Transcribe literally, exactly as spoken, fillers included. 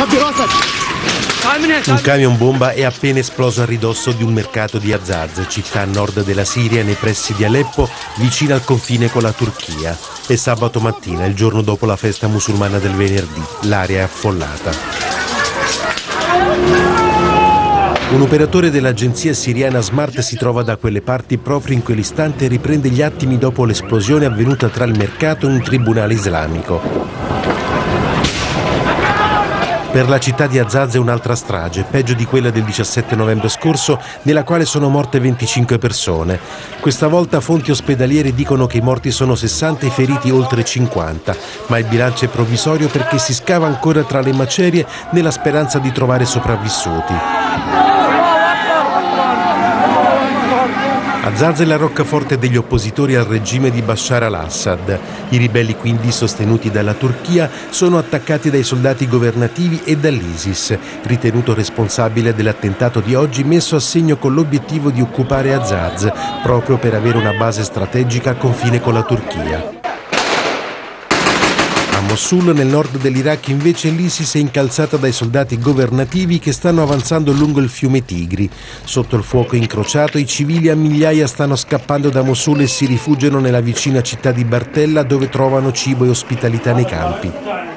Un camion bomba è appena esploso a ridosso di un mercato di Azaz, città a nord della Siria, nei pressi di Aleppo, vicina al confine con la Turchia. È sabato mattina, il giorno dopo la festa musulmana del venerdì. L'area è affollata. Un operatore dell'agenzia siriana Smart si trova da quelle parti proprio in quell'istante e riprende gli attimi dopo l'esplosione avvenuta tra il mercato e un tribunale islamico. Per la città di Azaz è un'altra strage, peggio di quella del diciassette novembre scorso, nella quale sono morte venticinque persone. Questa volta fonti ospedaliere dicono che i morti sono sessanta e i feriti oltre cinquanta, ma il bilancio è provvisorio perché si scava ancora tra le macerie nella speranza di trovare sopravvissuti. Azaz è la roccaforte degli oppositori al regime di Bashar al-Assad. I ribelli, quindi sostenuti dalla Turchia, sono attaccati dai soldati governativi e dall'ISIS, ritenuto responsabile dell'attentato di oggi messo a segno con l'obiettivo di occupare Azaz, proprio per avere una base strategica a confine con la Turchia. A Mosul, nel nord dell'Iraq, invece l'ISIS è incalzata dai soldati governativi che stanno avanzando lungo il fiume Tigri. Sotto il fuoco incrociato, i civili a migliaia stanno scappando da Mosul e si rifugiano nella vicina città di Bartella, dove trovano cibo e ospitalità nei campi.